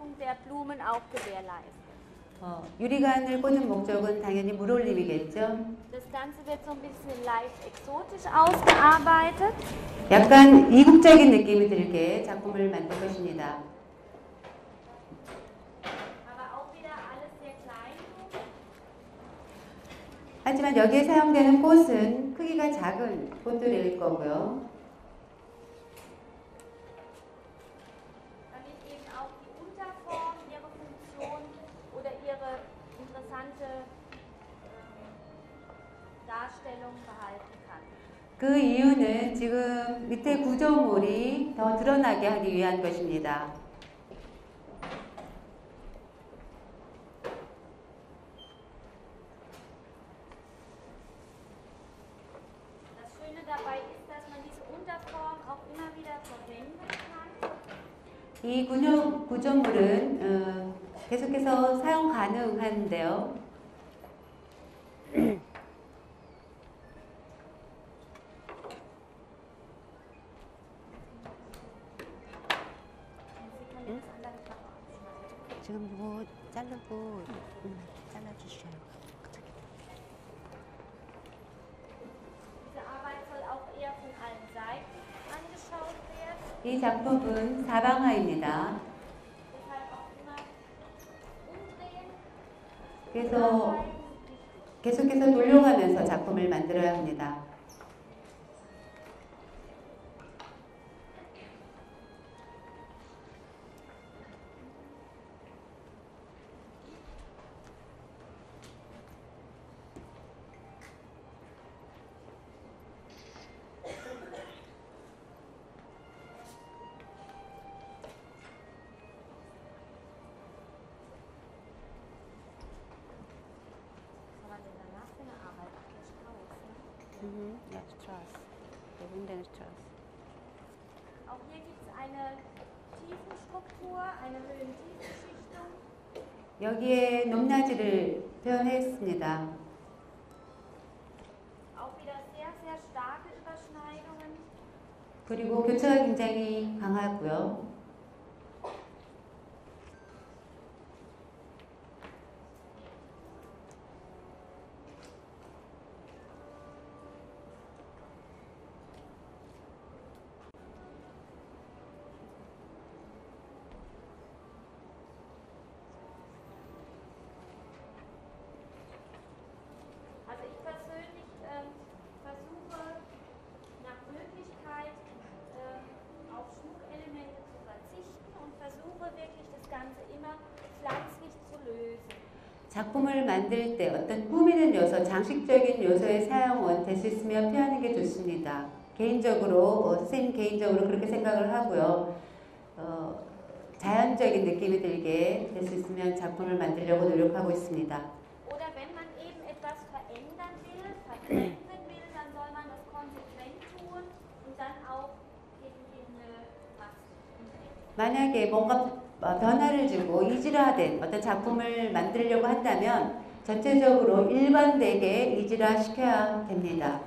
Versorgung der Blumen auch gewährleistet. 유리관을 꽂는 목적은 당연히 물올림이겠죠. Das Ganze wird so ein bisschen leicht exotisch ausgearbeitet. 약간 이국적인 느낌이 들게 작품을 만들 것입니다. Aber auch wieder alles sehr klein. 하지만 여기에 사용되는 꽃은 크기가 작은 꽃들일 거고요. Damit eben auch die Unterform ihre Funktion oder ihre interessante Darstellung behalten kann. 그 이유는 지금 밑에 구조물이 더 드러나게 하기 위한 것입니다. Das Schöne dabei ist, dass man diese Unterform auch immer wieder verwenden kann. 이 구조물은 계속해서 사용 가능한데요. 지금 이거 자르고 잘라주셔요. Diese Arbeit soll auch eher von allen Seiten angeschaut werden. 이 작품은 사방화입니다. Deshalb auch immer umdrehen. 그래서 계속해서 돌려가면서 작품을 만들어야 합니다. Ja, Strass. Der Wunde Strass. Auch hier gibt es eine Tiefenstruktur, eine Höhentiefenschichtung. 여기에 높낮이를 표현했습니다. Auch wieder sehr, sehr starke Überschneidungen. 그리고 교차가 굉장히 강하고요. Also ich persönlich versuche nach Möglichkeit auf Schmuckelemente zu verzichten und versuche wirklich das Ganze immer pflanzlich zu lösen. 작품을 만들 때 어떤 꾸미는 요소, 장식적인 요소의 사용은 될 수 있으면 피하는 게 좋습니다. 개인적으로, 선생님 개인적으로 그렇게 생각을 하고요. 자연적인 느낌이 들게 될 수 있으면 작품을 만들려고 노력하고 있습니다. Oder wenn man eben etwas verändern will, verändern will, dann soll man das konsequent tun und dann auch in Massen. 만약에 뭔가 변화를 주고 이질화된 어떤 작품을 만들려고 한다면 전체적으로 일관되게 이질화 시켜야 됩니다.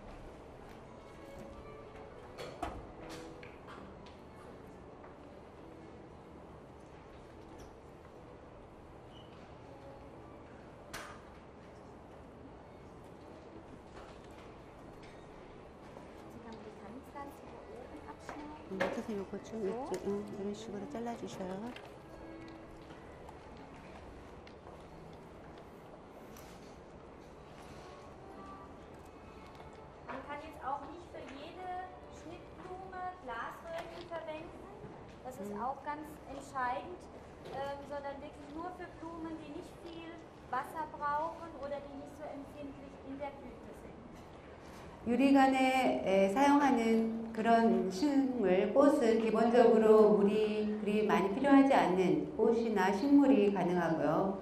그래서 요거 좀 이런 식으로 잘라주셔요. Man kann jetzt auch nicht für jede Schnittblume Glasröhrchen verwenden. Das ist auch ganz entscheidend, sondern wirklich nur für Blumen, die nicht viel Wasser brauchen oder die nicht so empfindlich in der Blüte sind. 유리관에 사용하는 그런 식물, 꽃은 기본적으로 물이 그리 많이 필요하지 않는 꽃이나 식물이 가능하고요.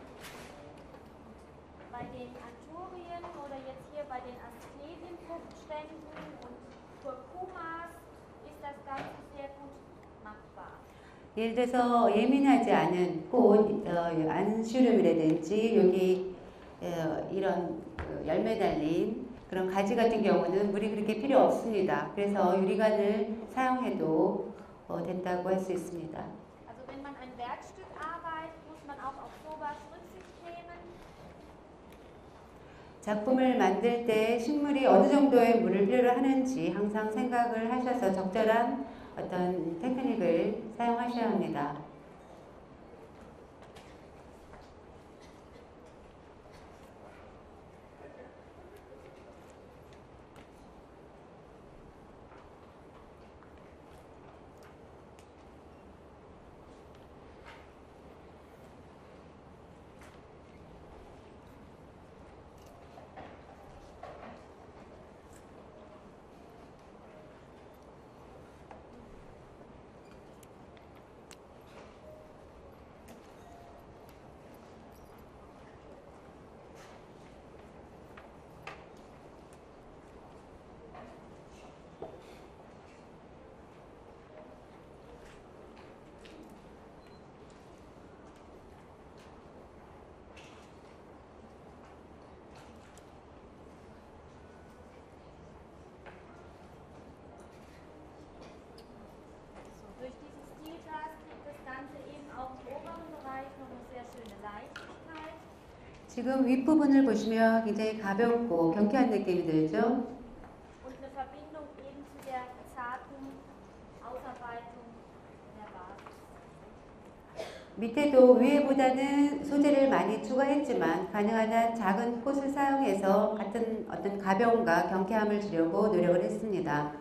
Bei den Anthurien oder jetzt hier bei den Asclepienfruchtständen und Kurkumas ist das Ganze sehr gut machbar. 예를 들어서 예민하지 않은 꽃, 안슈름이라든지 여기 이런 열매 달린 그런 가지 같은 경우는 물이 그렇게 필요 없습니다. 그래서 유리관을 사용해도 된다고 할 수 있습니다. Also wenn man ein Werkstück arbeitet, muss man auch auf sowas Rücksicht nehmen. 작품을 만들 때 식물이 어느 정도의 물을 필요로 하는지 항상 생각을 하셔서 적절한 어떤 테크닉을 사용하셔야 합니다. Durch dieses Stilglas kriegt das Ganze eben auch im oberen Bereich noch eine sehr schöne Leichtigkeit. 지금 윗부분을 보시면 굉장히 가볍고 경쾌한 느낌이 들죠? Und eine Verbindung eben zu der zarten Ausarbeitung der Basis. 밑에도 위에보다는 소재를 많이 추가했지만 가능한 한 작은 꽃을 사용해서 같은 어떤 가벼움과 경쾌함을 주려고 노력을 했습니다.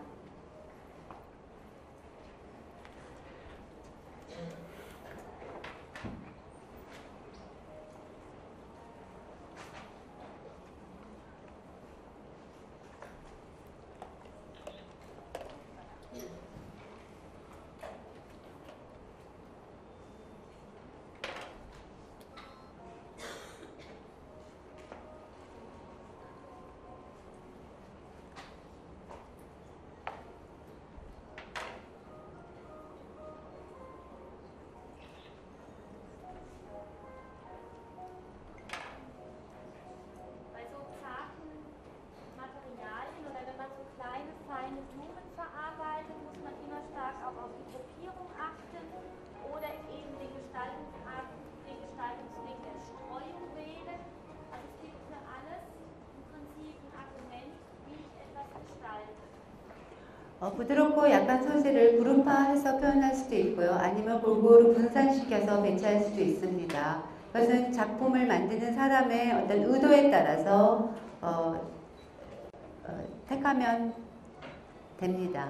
Bei so zarten Materialien oder wenn man so kleine, feine Blumen verarbeitet, muss man immer stark auch auf die Gruppierung achten oder eben den Gestaltungsweg der Streuung wählen. Also es gibt für alles im Prinzip ein Argument, wie ich etwas gestalte. 부드럽고 약한 소재를 그룹화해서 표현할 수도 있고요. 아니면 골고루 분산시켜서 배치할 수도 있습니다. 그것은 작품을 만드는 사람의 어떤 의도에 따라서 택하면 됩니다.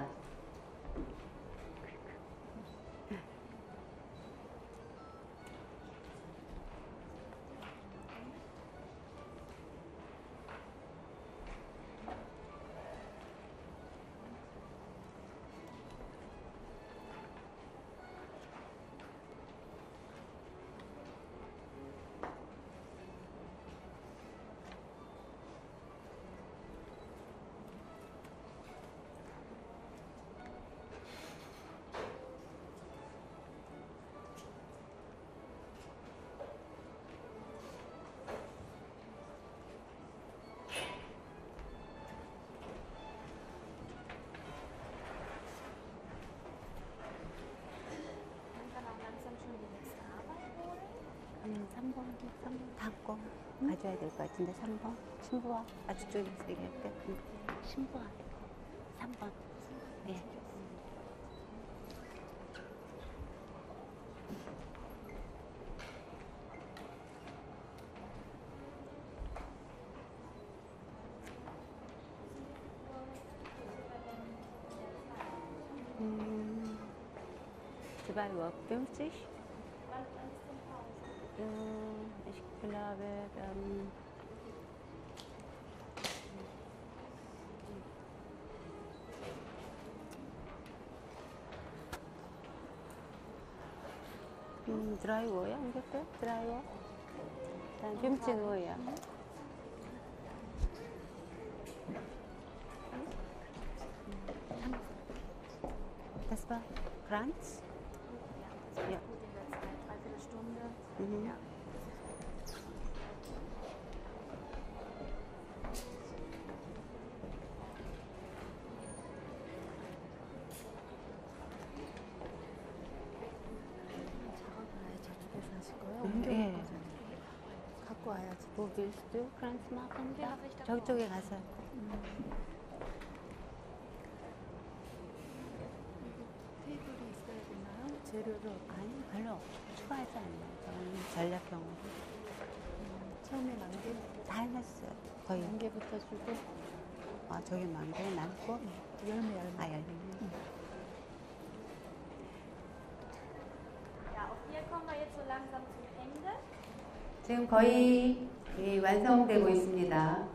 Man kann auch langsam schon die nächste Arbeit holen. 3번 닫고 가져야 될 것 같은데 3번 신부와 아주 쪽에서 얘기할게. 신부와 3번. 예. Zwei Uhr 50. Wann ist denn Pause? Ich glaube, drei Uhr, ja, ungefähr 3 Uhr. Dann 15 Uhr, ja. Das war Kranz? Ja, das war Ja. gut in der Zeit, dreiviertel Stunde. Mhm. Ja. Wo willst du Kranz machen? Den Da? mach ich da 저쪽에 가서. 테이블이 있어야 되나요? 재료를 아니, 별로 추가하지 않아요. 저는 전략형으로. 처음에 만개? 다 해놨어요. 거의. 만개부터 주고 아, 저기 만개 남고. 열매. 아, 열리네. Ja, auch hier kommen wir jetzt so langsam zum Ende. 지금 거의 완성되고 있습니다.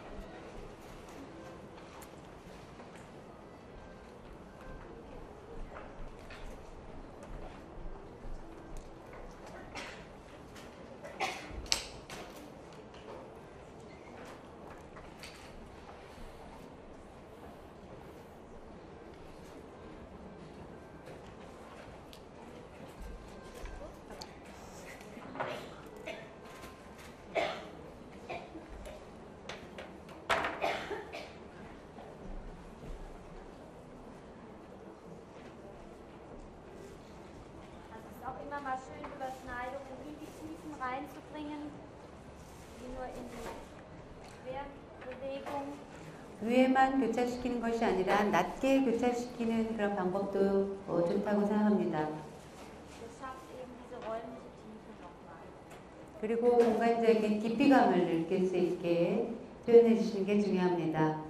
Also es ist auch immer mal schön, Überschneidungen in die Tiefen reinzubringen, die nur in die Querbewegung. 위에만 교차시키는 것이 아니라 낮게 교차시키는 그런 방법도 좋다고 생각합니다. Das schafft eben diese räumliche Tiefe nochmal. 그리고 공간적인 깊이감을 느낄 수 있게 표현해 주시는 게 중요합니다.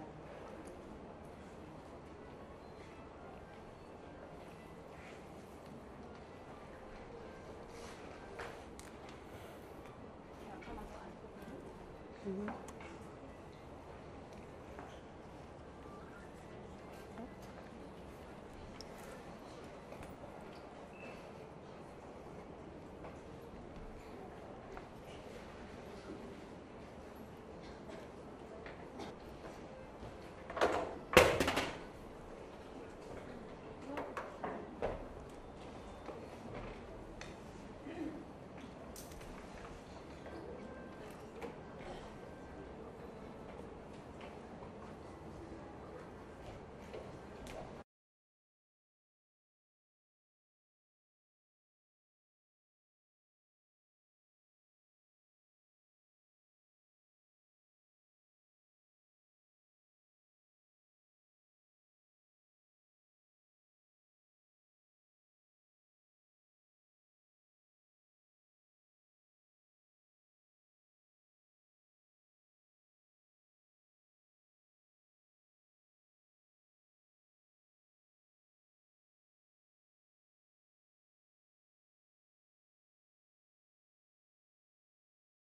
Ja, kann man so angucken.